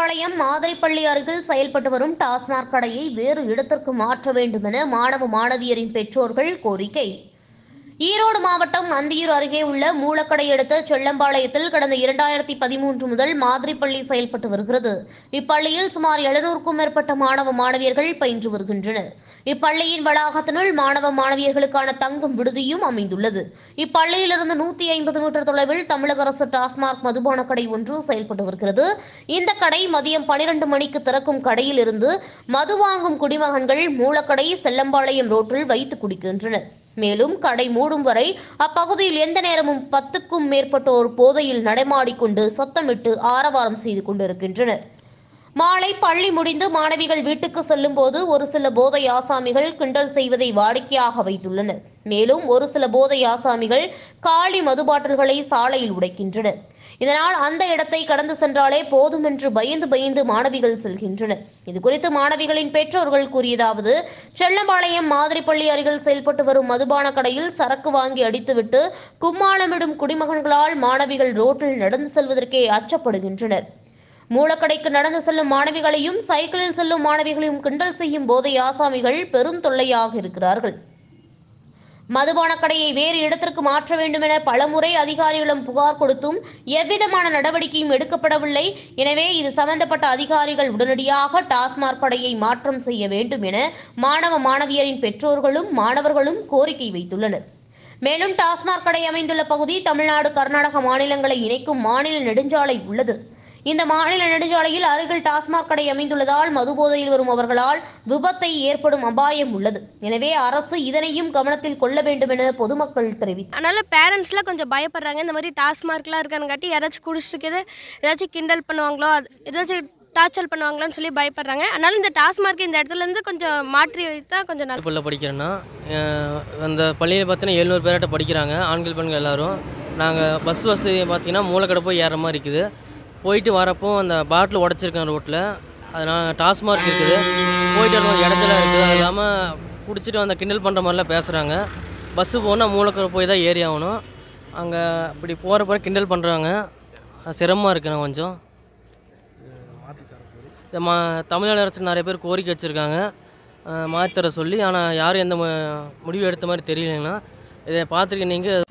செல்லம்பாளையம் மாதிரிப்பள்ளி அருகில் செயல்பட்டு வரும் டாஸ்மாக் கடையை வேறு இடத்திற்கு மாற்ற வேண்டும் என மாணவ மாணவியரின் பெற்றோர்கள் கோரிக்கை. ஈரோடு மாவட்டம் அந்தியூர் அருகே உள்ள மூலக்கடை அடுத்த செல்லம்பாளையத்தில் கடந்த 2013 முதல் மாதிரிப்பள்ளி செயல்பட்டு வருகிறது. இப்பள்ளியில் சுமார் 700க்கும் மேற்பட்ட மாணவ மாணவியர்கள் பயின்று வருகின்றனர். இப்பள்ளியின் வளாகத்தினுள் மாணவ மாணவியர்களுக்கான தங்கும் விடுதியும் அமைந்துள்ளது. இப்பள்ளியிலிருந்து 150 மீட்டர் தொலைவில் தமிழக அரசு டாஸ்மாக் மதுபான கடை ஒன்று செயல்பட்டு வருகிறது. இந்த கடை மதியம் 12 மணிக்கு திறக்கும் கடையில் இருந்து மது வாங்கும் குடிமகன்கள் மூலக்கடை செல்லம்பாளையம் ரோட்டில் வைத்து குடிக்கின்றனர். மேலும் கடை மூடும் வரை அப்பகுதியில் எந்த நேரமும் 10க்கும் மேற்பட்டோர் போதையில் நடமாடிக்கொண்டு சத்தமிட்டு ஆரவாரம் செய்து கொண்டிருக்கின்றனர். மாலை பள்ளி முடிந்து மாணவிகள் வீட்டுக்கு செல்லும் போது ஒரு சில போதை ஆசாமிகள் கிண்டல் செய்வதை வாடிக்கையாக வைத்துள்ளனர். மேலும் ஒரு சில போதை ஆசாமிகள் காலி மது பாட்டில்களை சாலையில் உடைக்கின்றனர். இதனால் அந்த இடத்தை கடந்து சென்றாலே போதும் என்று பயந்து மாணவிகள் செல்கின்றனர். இதுகுறித்து மாணவிகளின் பெற்றோர்கள் கூறியதாவது: செல்லம்பாளையம் மாதிரிப்பள்ளி அருகில் செயல்பட்டு வரும் மதுபான கடையில் சரக்கு வாங்கி அடித்துவிட்டு கும்மாளமிடும் குடிமகன்களால் மாணவிகள் ரோட்டில் நடந்து செல்வதற்கே அச்சப்படுகின்றனர். மூலக்கடைக்கு நடந்து செல்லும் மாணவிகளையும் சைக்கிளில் செல்லும் மாணவிகளையும் கிண்டல் செய்யும் போதை ஆசாமிகள் பெரும் தொல்லையாக இருக்கிறார்கள். மதுபான கடையை வேறு இடத்திற்கு மாற்ற வேண்டும் என பலமுறை அதிகாரிகளிடம் புகார் கொடுத்தும் எவ்விதமான நடவடிக்கையும் எடுக்கப்படவில்லை. எனவே இது சம்பந்தப்பட்ட அதிகாரிகள் உடனடியாக டாஸ்மாக் கடையை மாற்றம் செய்ய வேண்டும் என மாணவ மாணவியரின் பெற்றோர்களும் மாணவர்களும் கோரிக்கை வைத்துள்ளனர். மேலும் டாஸ்மாக் கடை அமைந்துள்ள பகுதி தமிழ்நாடு கர்நாடக மாநிலங்களை இணைக்கும் மாநில நெடுஞ்சாலை உள்ளது. இந்த மாநில நெடுஞ்சாலையில் அருகில் டாஸ்மாக் கடை அமைந்துள்ளதால் மதுபோதையில் வரும் அவர்களால் விபத்தை ஏற்படும் அபாயம் உள்ளது. எனவே அரசு இதனையும் கவனத்தில் கொள்ள வேண்டும் என பொதுமக்கள் தெரிவித்தனர். அதனால பேரண்ட்ஸ்லாம் கொஞ்சம் பயப்படுறாங்க. இந்த மாதிரி டாஸ்மார்க்லாம் இருக்கானுங்காட்டி யாராச்சும் குடிச்சிட்டு ஏதாச்சும் கிண்டல் பண்ணுவாங்களோ, ஏதாச்சும் டார்ச்சர் பண்ணுவாங்களான்னு சொல்லி பயப்படுறாங்க. அதனால இந்த டாஸ்மார்க் இந்த இடத்துலேருந்து கொஞ்சம் மாற்றி வைத்தா கொஞ்சம் நல்லா. பள்ளியில் படிக்கிறேன்னா அந்த பள்ளியில் பார்த்தீங்கன்னா 700 பேர்கிட்ட படிக்கிறாங்க, ஆண்கள் பெண்கள் எல்லோரும். நாங்கள் பஸ் வசதி பார்த்தீங்கன்னா மூலக்கடை போய் ஏற மாதிரி இருக்குது. போயிட்டு வரப்போ அந்த பாட்டில் உடச்சிருக்கேன் ரோட்டில். அதனால் டாஸ்மார்க் இருக்குது, போயிட்டு வரணும் இடத்துல இருக்குது. அது இல்லாமல் குடிச்சிட்டு அந்த கிண்டல் பண்ணுற மாதிரிலாம் பேசுகிறாங்க. பஸ்ஸு போனால் மூலக்கடை போய் தான் ஏறி ஆகணும். அங்கே இப்படி போகிறப்ப கிண்டல் பண்ணுறாங்க. சிரமமாக இருக்குண்ணா கொஞ்சம். தமிழ்நாடு அரசு நிறைய பேர் கோரிக்கை வச்சுருக்காங்க மாற்றித்தர சொல்லி. ஆனால் யாரும் எந்த முடிவு எடுத்த மாதிரி தெரியலைங்கண்ணா. இதை பார்த்துருக்கீங்க நீங்கள்.